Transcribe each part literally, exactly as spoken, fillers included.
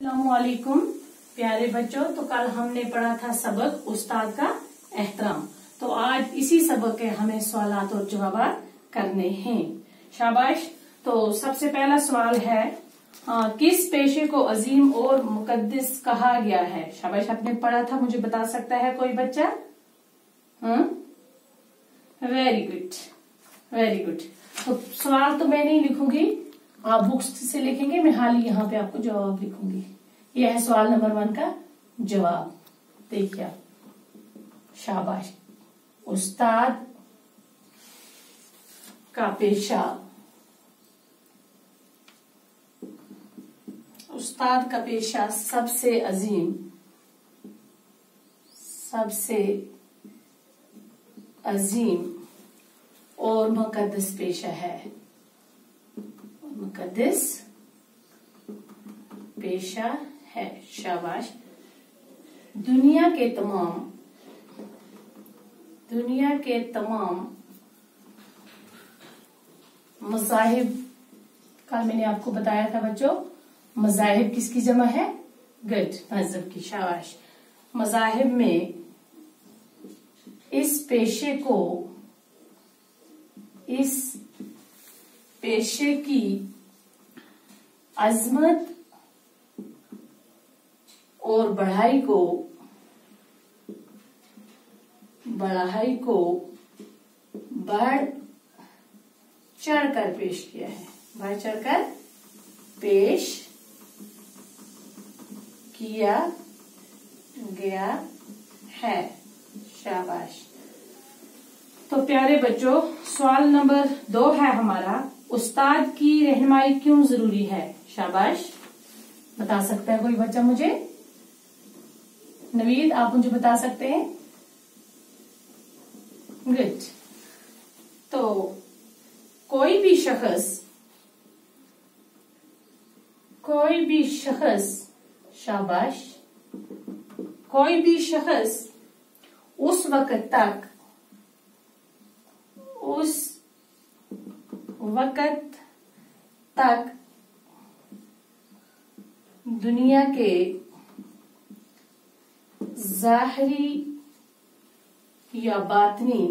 अस्सलामुअलैकुम प्यारे बच्चों। तो कल हमने पढ़ा था सबक उस्ताद का एहतराम। तो आज इसी सबक के हमें सवालात और जवाब करने हैं। शाबाश। तो सबसे पहला सवाल है, आ, किस पेशे को अजीम और मुकद्दस कहा गया है? शाबाश, आपने पढ़ा था, मुझे बता सकता है कोई बच्चा? Very good, very good. तो सवाल तो मैं नहीं लिखूंगी, आप बुक्स से लिखेंगे, मैं हाल ही यहाँ पे आपको जवाब लिखूंगी। यह है सवाल नंबर वन का जवाब। देखिए, शाबाश। उस्ताद का पेशा, उस्ताद का पेशा सबसे अजीम, सबसे अजीम और मुकद्दस पेशा है। मुकद्दस पेशा है। शाबाश। दुनिया के तमाम दुनिया के तमाम मज़ाहिब, कल मैंने आपको बताया था बच्चों, मज़ाहिब किसकी जमा है? गुड, मज़हब की। शाबाश। मज़ाहिब में इस पेशे को, इस पेशे की अजमत और बढ़ाई को बढ़ाई को बढ़ चढ़कर पेश किया है। बढ़ चढ़कर पेश किया गया है। शाबाश। तो प्यारे बच्चों, सवाल नंबर दो है हमारा, उस्ताद की रहनुमाई क्यों जरूरी है? शाबाश, बता सकता है कोई बच्चा मुझे? नवीद, आप मुझे बता सकते हैं? गुड। तो कोई भी शख्स कोई भी शख्स शाबाश, कोई भी शख्स उस वक्त तक उस वक्त तक दुनिया के ज़ाहिरी या बातनी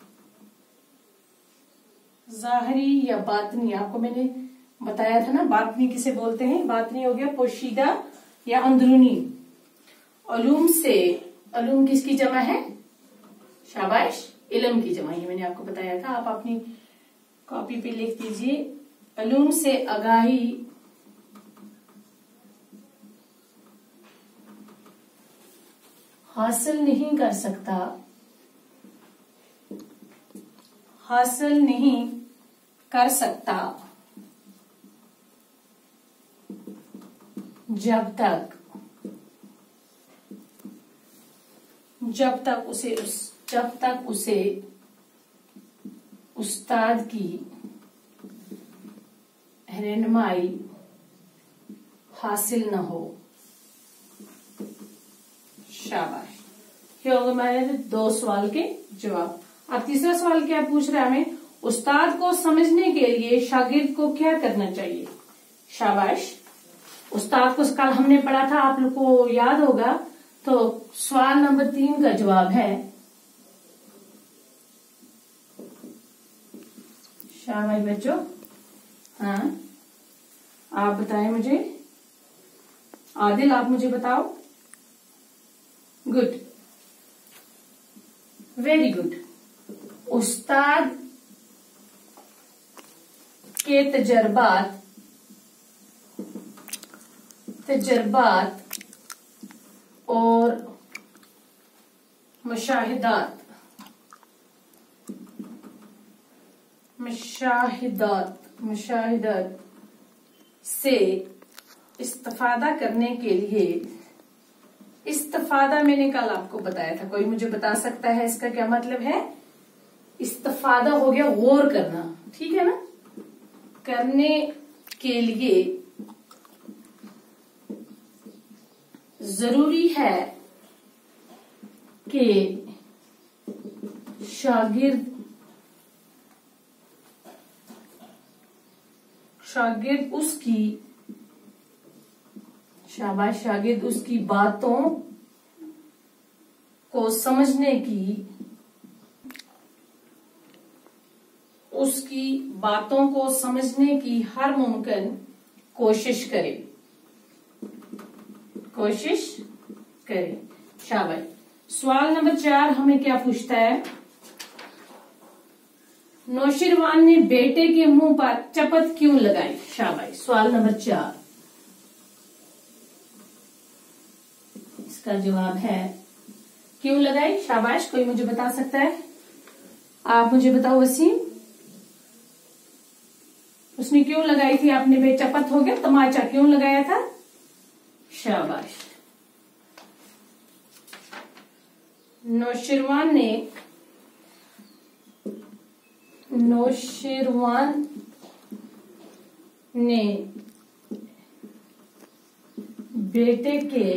ज़ाहिरी या बातनी आपको मैंने बताया था ना, बातनी किसे बोलते हैं? बातनी हो गया पोशीदा या अंदरूनी। उलूम से, उलूम किसकी जमा है? शाबाश, इल्म की जमा। ये मैंने आपको बताया था, आप अपनी कॉपी पे लिख दीजिए। उलूम से आगाही हासिल नहीं कर सकता हासिल नहीं कर सकता जब तक जब तक उसे उस जब तक उसे उस्ताद की रहनुमाई हासिल न हो। शाबाश। ये हो गए हमारे दो सवाल के जवाब। अब तीसरा सवाल क्या पूछ रहा है हमें, उस्ताद को समझने के लिए शागिर्द को क्या करना चाहिए? शाबाश। उस्ताद को कल हमने पढ़ा था, आप लोग को याद होगा। तो सवाल नंबर तीन का जवाब है, शाबाश बच्चों। हाँ, आप बताएं मुझे। आदिल, आप मुझे बताओ। Good, very good. उस्ताद के तजर्बात तजर्बात और मुशाहिदात मुशाहिदात मुशाहिदात से इस्तिफादा करने के लिए, इस्तिफादा मैंने कल आपको बताया था, कोई मुझे बता सकता है इसका क्या मतलब है? इस्तिफादा हो गया गौर करना, ठीक है ना? करने के लिए जरूरी है कि शागिर्द शागिर्द उसकी शाबाश शागिर्द उसकी बातों को समझने की उसकी बातों को समझने की हर मुमकिन कोशिश करे कोशिश करे। शाबाश। सवाल नंबर चार हमें क्या पूछता है? नौशीरवान ने बेटे के मुंह पर चपत क्यों लगाई? शाबाश। सवाल नंबर चार, इसका जवाब है क्यों लगाई। शाबाश। कोई मुझे बता सकता है? आप मुझे बताओ वसीम, उसने क्यों लगाई थी? आपने बेचपत हो गया, तमाचा क्यों लगाया था? शाबाश। नौशीरवान ने नौशीरवान ने बेटे के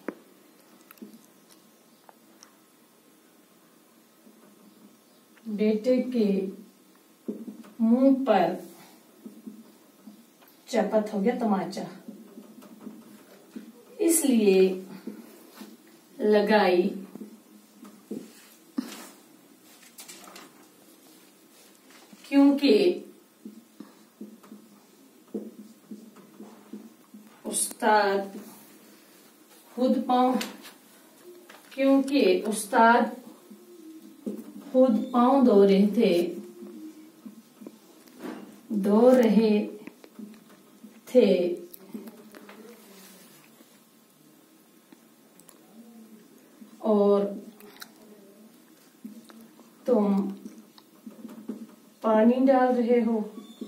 बेटे के मुंह पर चपत हो गया, तमाचा, इसलिए लगाई क्योंकि उस्ताद खुद पाँव क्योंकि उस्ताद खुद पाँव धो रहे थे धो रहे थे और तुम पानी डाल रहे हो।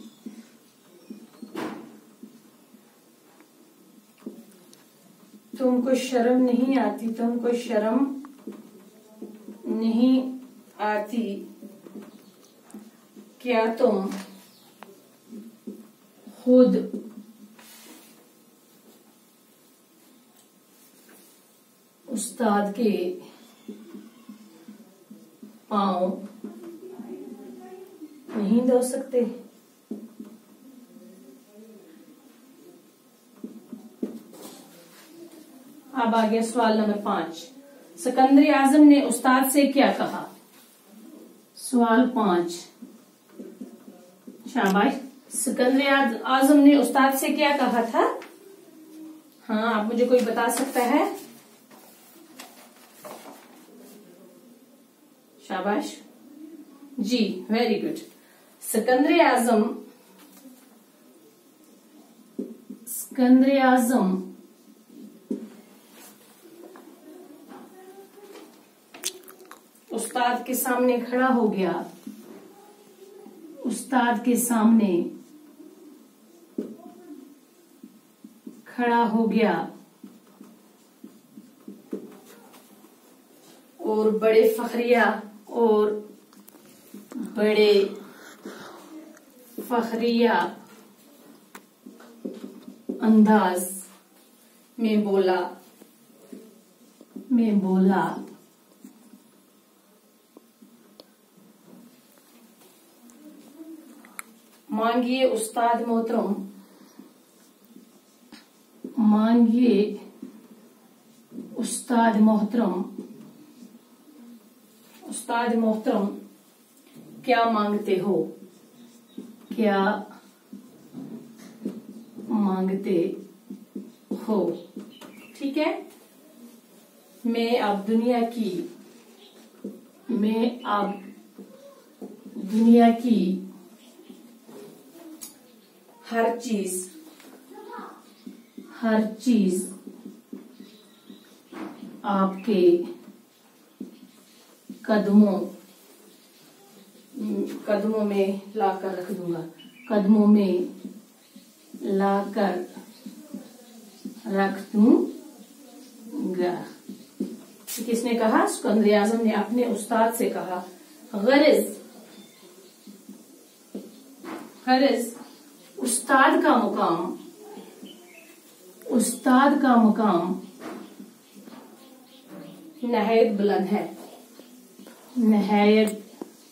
तुमको शर्म नहीं आती तुमको शर्म नहीं आती क्या तुम खुद उस्ताद के पाँव नहीं धो सकते? अब आ गया सवाल नंबर पांच। सिकंदर आजम ने उस्ताद से क्या कहा? सवाल पांच। शाबाश। सिकंदर आजम ने उस्ताद से क्या कहा था? हाँ, आप मुझे कोई बता सकता है? शाबाश जी, वेरी गुड। सिकंदर आजम सिकंदर आजम उस्ताद के सामने खड़ा हो गया उस्ताद के सामने खड़ा हो गया और बड़े फखरिया और बड़े फखरिया अंदाज में बोला में बोला मांगिए उस्ताद मोहतरम मांगिए उस्ताद मोहतरम उस्ताद मोहतरम क्या मांगते हो क्या मांगते हो? ठीक है। मैं अब दुनिया की मैं अब दुनिया की हर चीज हर चीज आपके कदमों कदमों में लाकर रख दूंगा कदमों में लाकर रख दूंगा। किसने कहा? सिकंदर आजम ने अपने उस्ताद से कहा। गरज गरज उस्ताद का मुकाम उस्ताद का मुकाम नहायत बुलंद है नहायत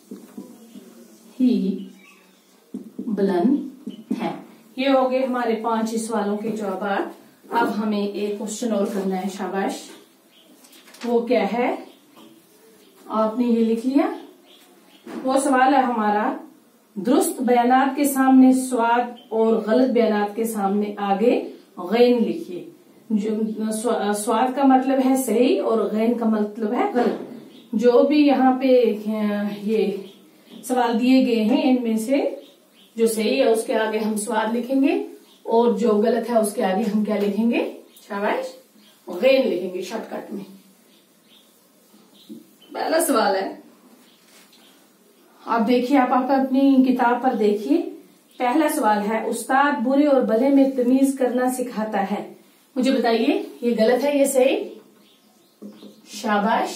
ही बुलंद है। ये हो गए हमारे पांच सवालों के जवाब। अब हमें एक क्वेश्चन और करना है, शाबाश। वो क्या है, आपने ये लिख लिया। वो सवाल है हमारा, दुरुस्त बयानात के सामने स्वाद और गलत बयानात के सामने आगे गैन लिखिए। जो स्वाद का मतलब है सही और गैन का मतलब है गलत। जो भी यहाँ पे ये सवाल दिए गए हैं इनमें से जो सही है उसके आगे हम स्वाद लिखेंगे और जो गलत है उसके आगे हम क्या लिखेंगे, शाबाश, गैन लिखेंगे शॉर्टकट में। पहला सवाल है, आप देखिए, आप, आप अपनी किताब पर देखिए। पहला सवाल है, उस्ताद बुरे और भले में तमीज करना सिखाता है। मुझे बताइए ये गलत है, ये सही? शाबाश।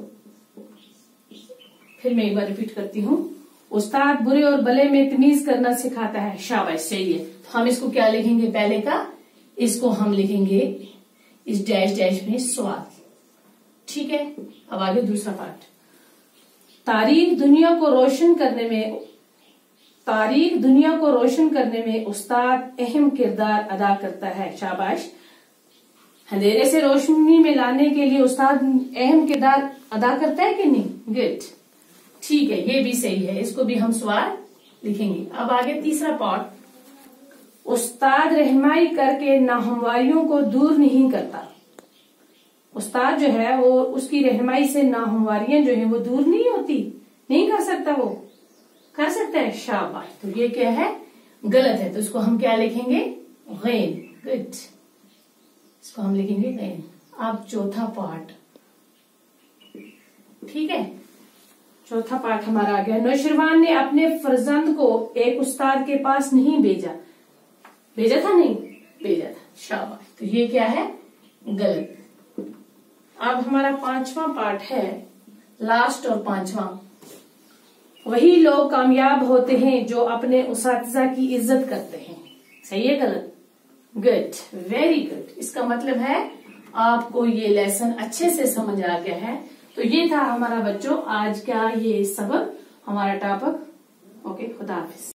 फिर मैं एक बार रिपीट करती हूँ, उस्ताद बुरे और भले में तमीज करना सिखाता है, शाबाश, सही है। तो हम इसको क्या लिखेंगे, पहले का इसको हम लिखेंगे इस डैश डैश में स्वाद, ठीक है। अब आगे दूसरा पार्ट, तारीख दुनिया को रोशन करने में तारीख दुनिया को रोशन करने में उस्ताद अहम किरदार अदा करता है, शाबाश। अंधेरे से रोशनी में लाने के लिए उस्ताद अहम किरदार अदा करता है कि नहीं, गुड, ठीक है, ये भी सही है, इसको भी हम स्वाद लिखेंगे। अब आगे तीसरा पार्ट, उस्ताद रहनुमाई करके नाहमवारियों को दूर नहीं करता। उस्ताद जो है वो उसकी रहनुमाई से नाहमवारियां जो है वो दूर नहीं होती, नहीं कर सकता, वो कर सकता है, शाबाश। तो ये क्या है, गलत है, तो इसको हम क्या लिखेंगे, गैन, गुड, इसको हम लिखेंगे गैन। अब चौथा पार्ट, ठीक है, चौथा पार्ट हमारा आ गया, नौशरवान ने अपने फर्जंद को एक उस्ताद के पास नहीं भेजा, भेजा था, नहीं भेजा था, शाबाश। तो ये क्या है, गलत। अब हमारा पांचवा पार्ट है, लास्ट और पांचवा, वही लोग कामयाब होते हैं जो अपने उस्ताद की इज्जत करते हैं, सही है, गलत, गुड, वेरी गुड। इसका मतलब है आपको ये लेसन अच्छे से समझ आ गया है। तो ये था हमारा बच्चों आज का ये सबक, हमारा टॉपिक। ओके, खुदा हाफिज।